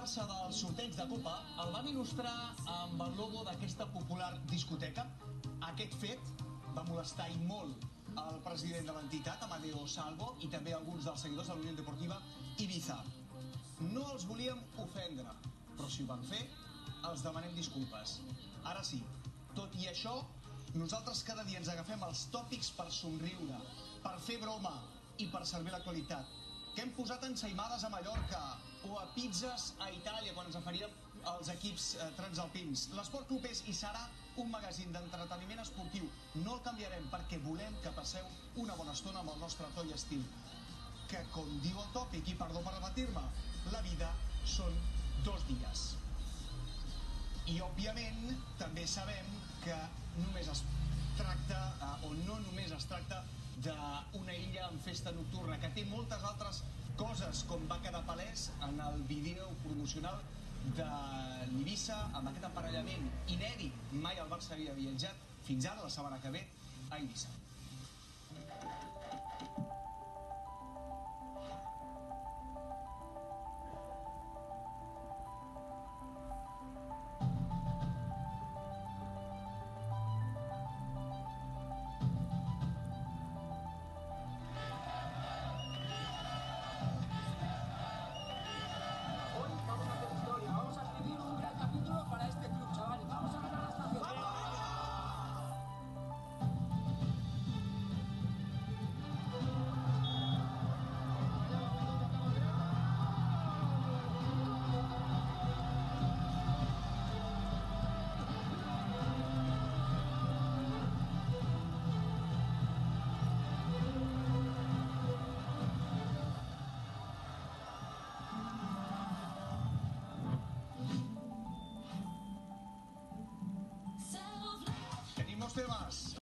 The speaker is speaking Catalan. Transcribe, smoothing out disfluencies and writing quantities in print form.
enterar-se del sorteig de Copa, el van il·lustrar amb el logo d'aquesta popular discoteca. Aquest fet va molestar i molt el president de l'entitat, Amadeo Salvo, i també alguns dels seguidors de la Unió Deportiva Ibiza. No els volíem ofendre, però si ho van fer, els demanem disculpes. Ara sí, tot i això, nosaltres cada dia ens agafem els tòpics per somriure, per fer broma i per servir l'actualitat. Que hem posat ensaïmades a Mallorca o a pizzas a Itàlia quan ens oferíem els equips transalpins. L'Esport Club és i serà un magazín d'entreteniment esportiu. No el canviarem perquè volem que passeu una bona estona amb el nostre to i estil. Que, com diu el tòpic, i perdó per repetir-me, la vida són 2 dies. I, òbviament, també sabem que només es tracta, o no només es tracta, d'una illa amb festa nocturna, que té moltes altres coses, com va quedar palès en el vídeo promocional de l'Ibiza, amb aquest aparellament inèdit. Mai el Barça havia viatjat, fins ara, la setmana que ve, a Eivissa. Tenim molts temes.